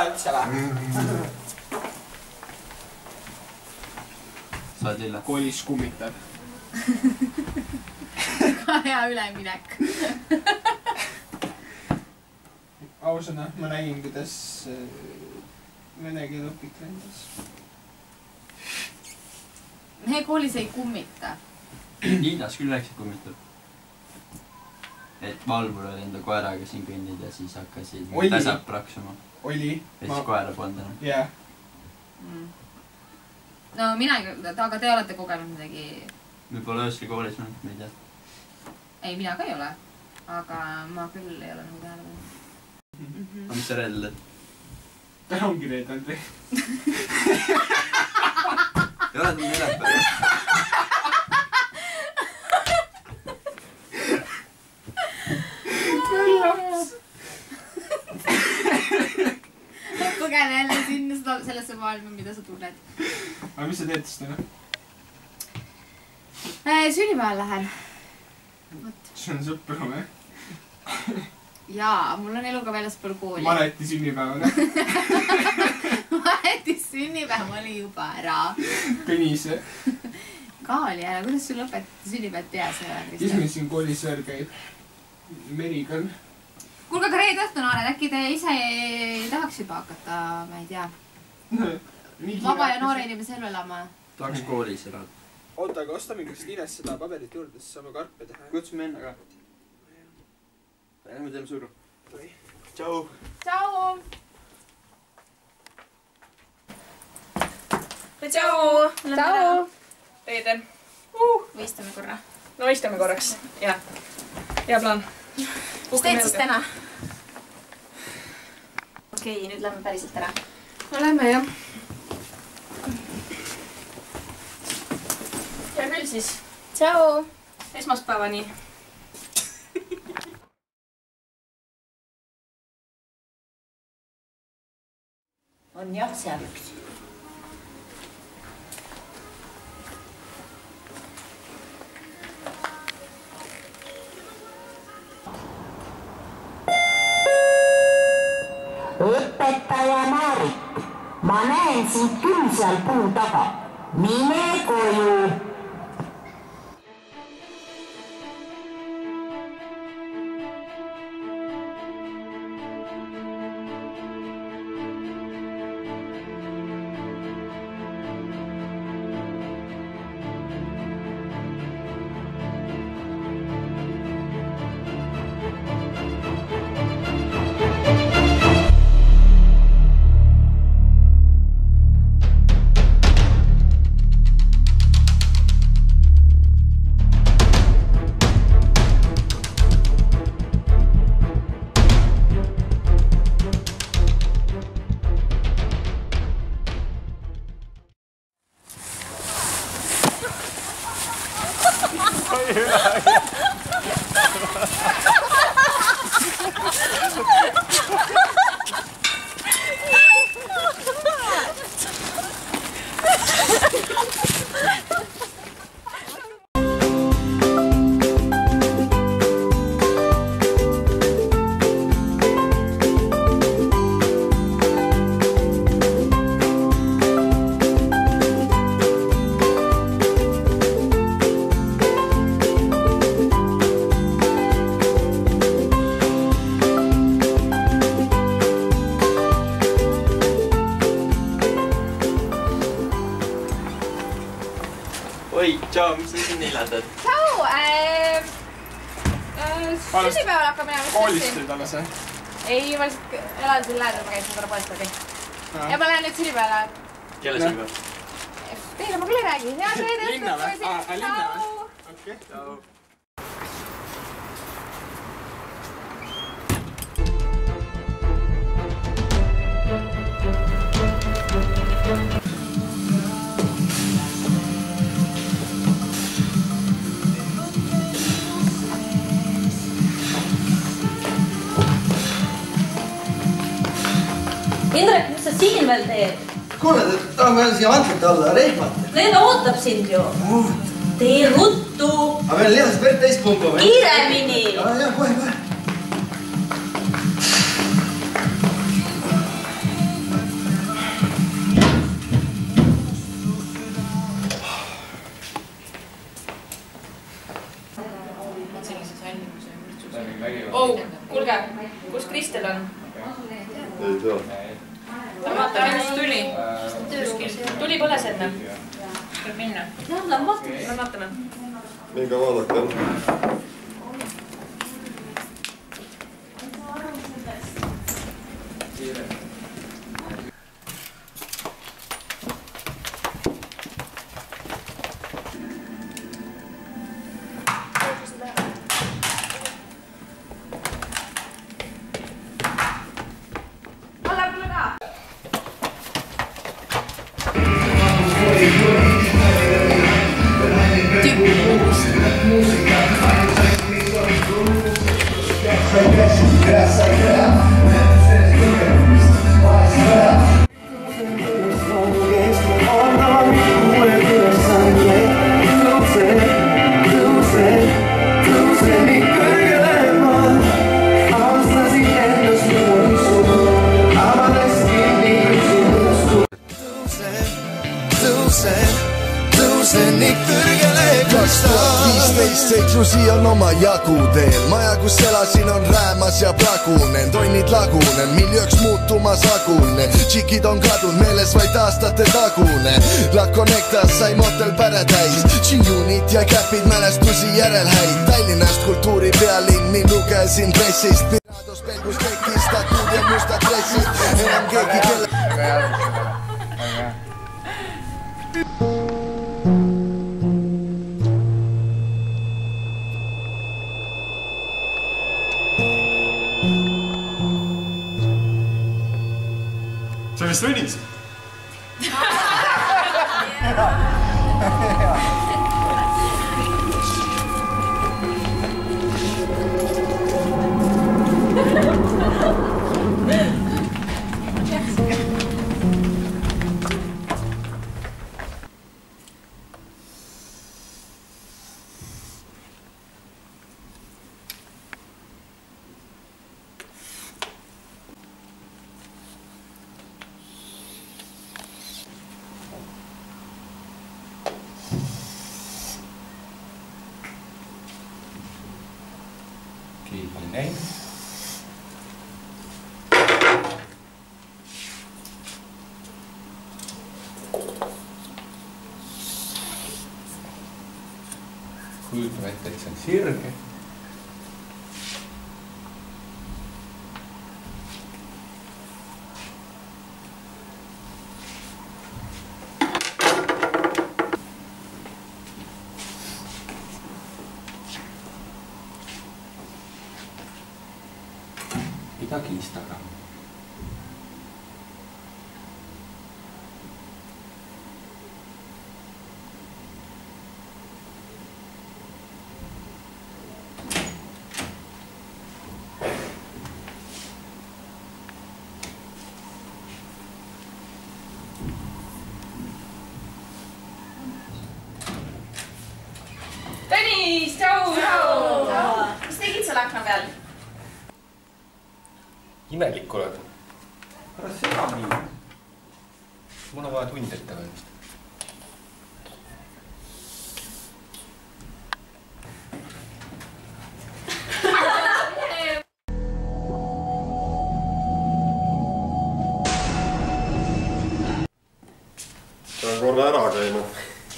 üldse või? Saad illa. Koolis kummitab. Ka hea üleminek. Ausõna, ma nägin, kuidas vene keel õpik lendas. Meie koolis ei kummita. Liinas küll läksid kummitab. Et valvur oli enda koeraga siin kõnnid ja siis hakkasid täsab praksuma. Oli. Ja siis koera polnud enam. Jah. No mina, aga te olete kogenud midagi... Me pole öösli koolis mõned, me ei tea. Ei, mina ka ei ole. Aga ma küll ei ole nagu tähele mõned. Aga mis sa reedel teed? Ta ongi reedel teed. Ei ole sul neljapäev. Põgene jälle sinna sellesse maailma, mida sa tunned. Aga mis sa teed siis täna? Sünnipäeval lähen. Sul on sõpru või? Jaa, mul on eluga väljaspool kooli. Mareti sünnipäeval. Mareti sünnipäev oli juba ära. Tõnise. Ka oli ära. Kuidas sul õpetati sünnipäev teas? Kes meil siin koolis veel käib? Merigan. Kuulge, aga reede õhtu noored, äkki te ise ei tahaks juba hakata, ma ei tea, vaba ja noore inimese elu elama? Tahaks koolis ära. Oota, aga ostame üksteist Ines seda paberit juurde, siis saame karpe teha. Kutsume enne ka. Lähme teeme suru. Tšau! Tšau! Tšau! Tšau! Reede. Võistame korra. No võistame korraks, jah. Hea plaan. Mis teed siis täna? Okei, nüüd lähme päriselt ära. No lähme, jah. Ja küll siis. Tšau! Esmaspäevani. On jah, seal üks. Õpetaja Maarit, ma näen sind küll seal puu taga. Mine koju. Oi, tšau, mis sa siin neljandad? Tšau! Sünnipäeval hakkab minema. Koolist nüüd alles, jah? Ei, ma lihtsalt elan siin lähedal, ma käin korra poest läbi. Ja ma lähen nüüd sünnipäevale. Kelle sünnipäev? Teile ma küll ei räägi. Linna või? Linna või? Okei. Tšau. Indrek, mis sa siin veel teed? Kuule, tahame siia vantlite alla reipata. Leena ootab sind ju. Tee ruttu. Aga meil lihased verd täis pumpame. Kiiremini. Jah, kohe. Kuulge, kus Kristel on? Ei tea. Ma vaatan, kus tuli. Tuli põles enne. Võib minna. Lähen vaatame. Minge vaadake. Seiklusi on oma jagu teel, maja kus elasin on räämas ja pragunen, tonnid lagunen, miljööks muutumas agune, tšikid on kadunud, meeles vaid aastate tagune, La Connectas sai motel päre täis, G-Unit ja käpid mälestusi järelhäid, Tallinnast kultuuri pealinn, nii lugesin pressist, Pirados pelgus tekist, tatud ja mustad dressid, enam keegi kelle... See vist võnis? Keegi oli näinud. Kujutame ette, et see on sirge. Pidagi Instagram. Tõnis, tšau! Mis tegid seal akna peal? Imelik oled. Ära sega nii. Mul on vaja tund ette valmistada. Pean korra ära käima.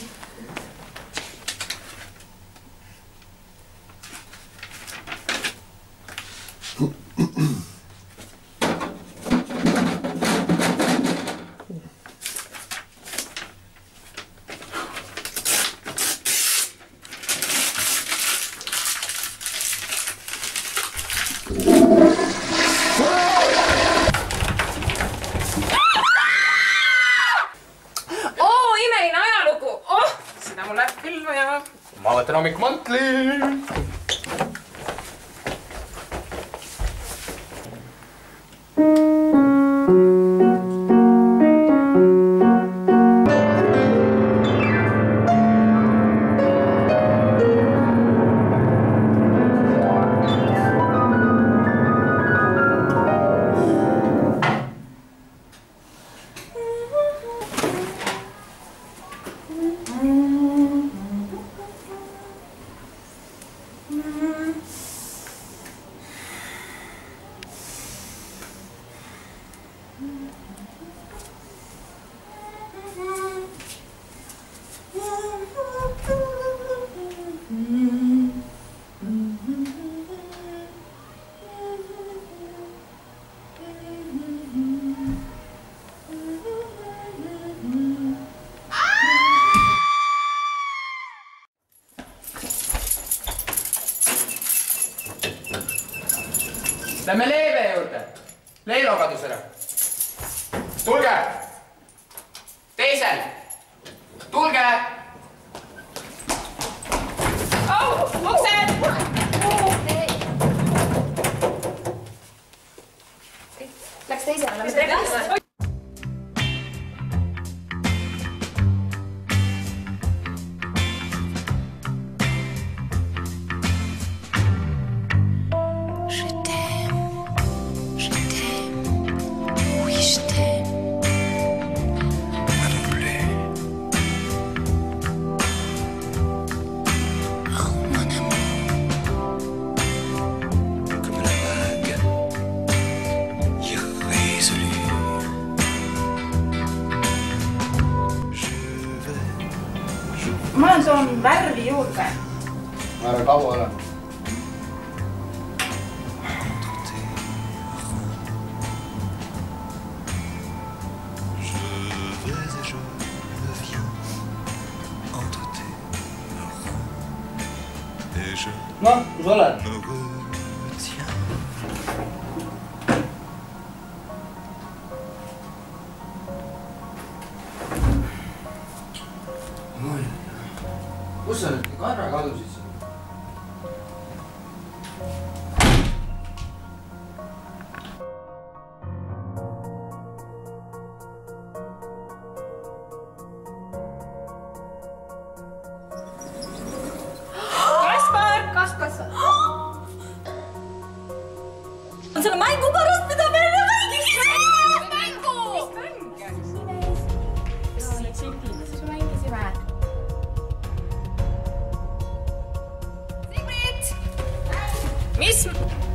Ma võtan hommik mantli. Lähme Leeve juurde. Leelo kadus ära. Tulge! Teisel! Tulge! Uksed! Läks teisele, läks teisele. Ma toon värvi juurde. Ära kaua ole. Noh, kus oled? Kus sa nüüd karra kadusid siin? Kaspar! On selle mängu pärast, mida me enne mängisime! Mängu! Mis mängisime? Mis?